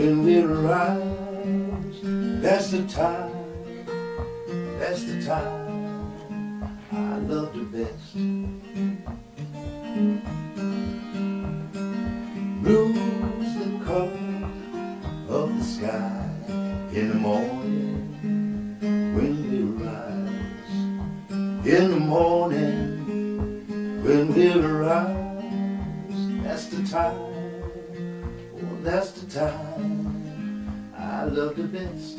when we rise. That's the time, that's the time I love the best. Blue's the color of the sky in the morning when we rise. In the morning when we rise, that's the time, oh, that's the time I love the best.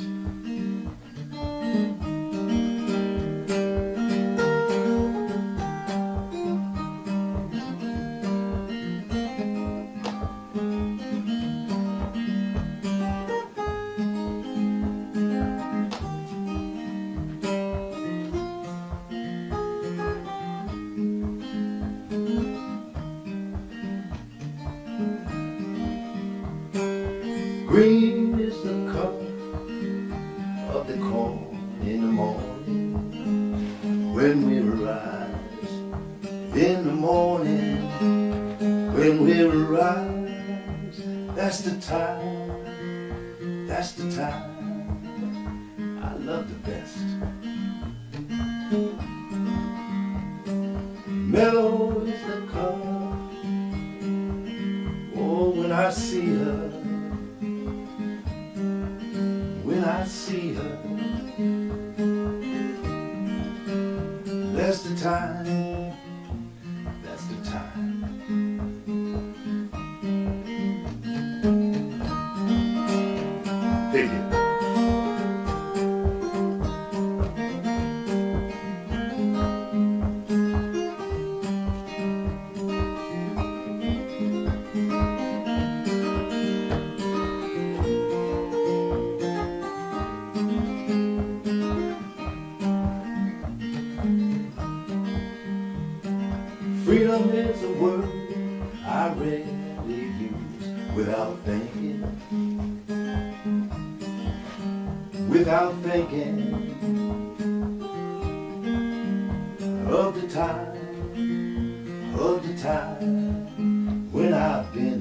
Green is the color of the corn in the morning when we rise. In the morning when we rise, that's the time, that's the time I love the best. Mellow is the color, oh, when I see her, when I see her, that's the time, that's the time. Take it. Freedom is a word I rarely use without thinking, without thinking of the time when I've been